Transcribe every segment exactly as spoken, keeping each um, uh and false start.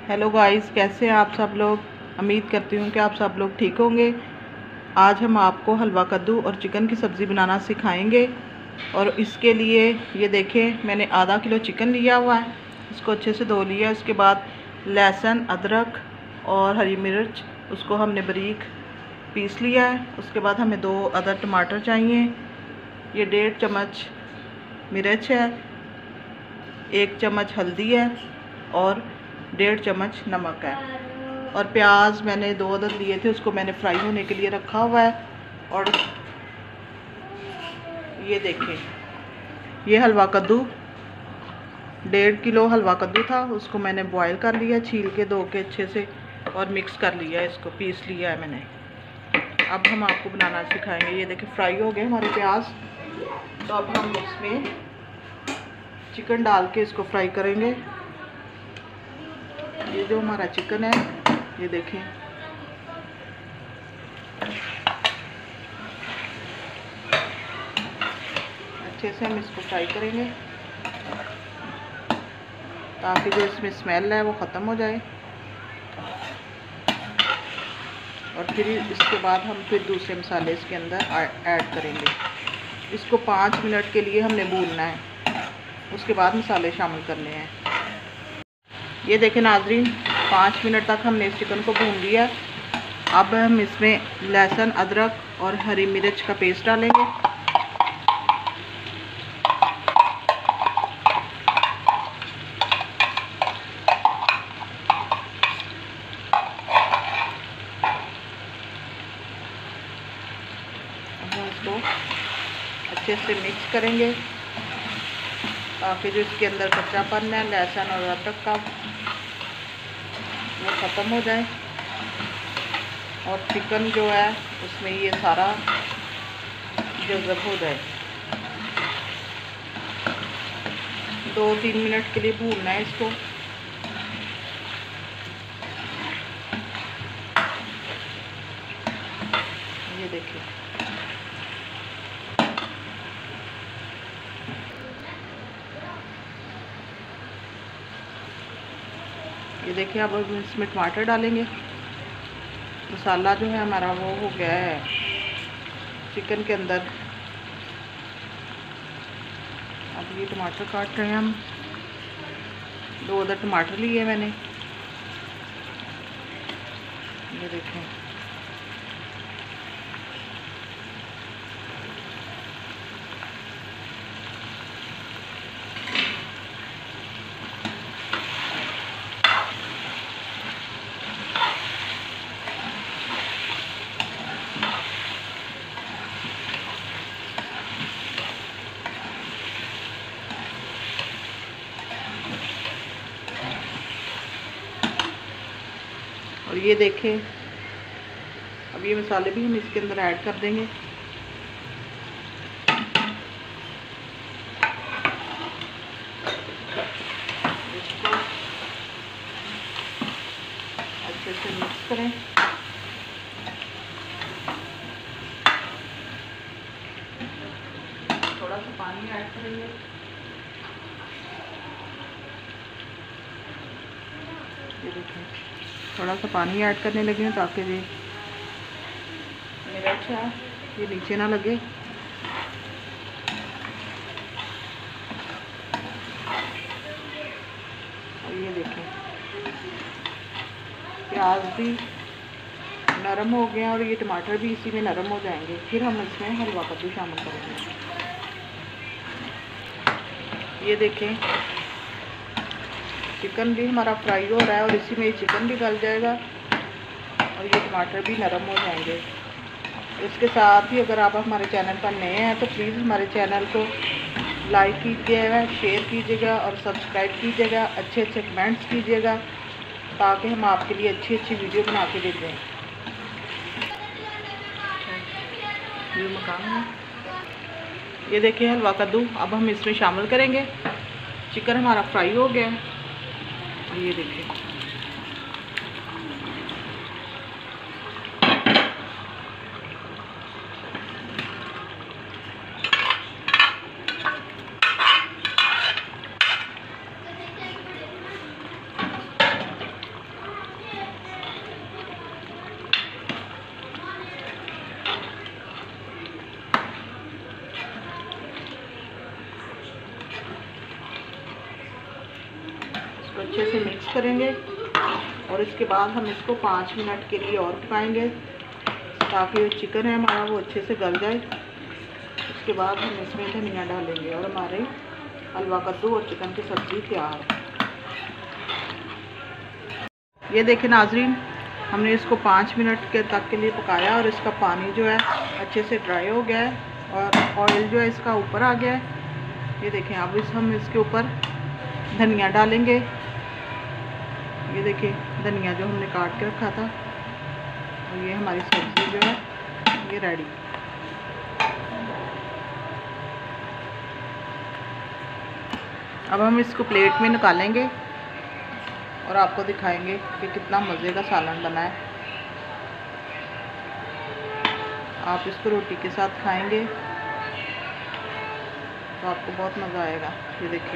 Hello guys, कैसे हैं आप सब लोग। उम्मीद करती हूँ कि आप सब लोग ठीक होंगे। आज हम आपको हलवा कद्दू और चिकन की सब्ज़ी बनाना सिखाएंगे। और इसके लिए ये देखें, मैंने आधा किलो चिकन लिया हुआ है। इसको अच्छे से धो लिया। इसके बाद लहसुन, अदरक और हरी मिर्च, उसको हमने बारीक पीस लिया है। उसके बाद हमें दो अदर टमाटर चाहिए। ये डेढ़ चम्मच मिर्च है, एक चम्मच हल्दी है और डेढ़ चम्मच नमक है। और प्याज मैंने दो अदद लिए थे, उसको मैंने फ्राई होने के लिए रखा हुआ है। और ये देखें, ये हलवा कद्दू डेढ़ किलो हलवा कद्दू था, उसको मैंने बॉईल कर लिया, छील के धो के अच्छे से और मिक्स कर लिया, इसको पीस लिया है मैंने। अब हम आपको बनाना सिखाएंगे। ये देखें, फ्राई हो गए हमारे प्याज। तो अब हम इसमें चिकन डाल के इसको फ्राई करेंगे। ये जो हमारा चिकन है, ये देखें, अच्छे से हम इसको फ्राई करेंगे ताकि जो इसमें स्मेल है वो ख़त्म हो जाए। और फिर इसके बाद हम फिर दूसरे मसाले इसके अंदर ऐड करेंगे। इसको पाँच मिनट के लिए हमने भूनना है, उसके बाद मसाले शामिल करने हैं। ये देखें नाजरीन, पाँच मिनट तक हमने इस चिकन को भून लिया। अब हम इसमें लहसुन, अदरक और हरी मिर्च का पेस्ट डालेंगे। अब हम इसको अच्छे से मिक्स करेंगे ताकि जो इसके अंदर कच्चापन है लहसुन और अदरक का वो ख़त्म हो जाए और चिकन जो है उसमें ये सारा जज़ब हो जाए। दो तीन मिनट के लिए भूनना है इसको। ये देखिए, ये देखिए, अब हम इसमें टमाटर डालेंगे। मसाला जो है हमारा वो हो गया है चिकन के अंदर। अब ये टमाटर काट रहे हैं हम। दो अदर टमाटर लिए मैंने, ये देखें। और ये देखें, अब ये मसाले भी हम इसके अंदर ऐड कर देंगे। इसको अच्छे से मिक्स करें। थोड़ा सा पानी ऐड करेंगे। ये देखें, थोड़ा सा पानी ऐड करने लगे हैं ताकि ये मिर्च है ये नीचे ना लगे। और ये देखें, प्याज भी नरम हो गए और ये टमाटर भी इसी में नरम हो जाएंगे। फिर हम इसमें हलवा कद्दू शामिल करेंगे। ये देखें, चिकन भी हमारा फ्राई हो रहा है और इसी में ये चिकन भी गल जाएगा और ये टमाटर भी नरम हो जाएंगे। इसके साथ ही अगर आप हमारे चैनल पर नए हैं तो प्लीज़ हमारे चैनल को लाइक कीजिएगा, शेयर कीजिएगा और सब्सक्राइब कीजिएगा। अच्छे अच्छे कमेंट्स कीजिएगा ताकि हम आपके लिए अच्छी अच्छी वीडियो बना के देते हैं। ये मकान है। ये देखिए हलवा कद्दू अब हम इसमें शामिल करेंगे। चिकन हमारा फ्राई हो गया है। ये देखिए, इसको अच्छे से मिक्स करेंगे और इसके बाद हम इसको पाँच मिनट के लिए और पकाएंगे ताकि जो चिकन है हमारा वो अच्छे से गल जाए। इसके बाद हम इसमें धनिया डालेंगे और हमारे हलवा कद्दू और चिकन की सब्ज़ी तैयार है। ये देखें नाजरीन, हमने इसको पाँच मिनट के तक के लिए पकाया और इसका पानी जो है अच्छे से ड्राई हो गया है और ऑयल जो है इसका ऊपर आ गया है। ये देखें, अब इस हम इसके ऊपर धनिया डालेंगे। ये देखिए धनिया जो हमने काट के रखा था और ये हमारी सब्ज़ी जो है ये रेडी। अब हम इसको प्लेट में निकालेंगे और आपको दिखाएंगे कि कितना मज़े का सालन बना है। आप इसको रोटी के साथ खाएंगे तो आपको बहुत मज़ा आएगा। ये देखिए,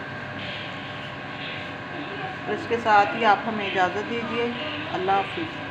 और इसके साथ ही आप हमें इजाज़त दीजिए। अल्लाह हाफिज़।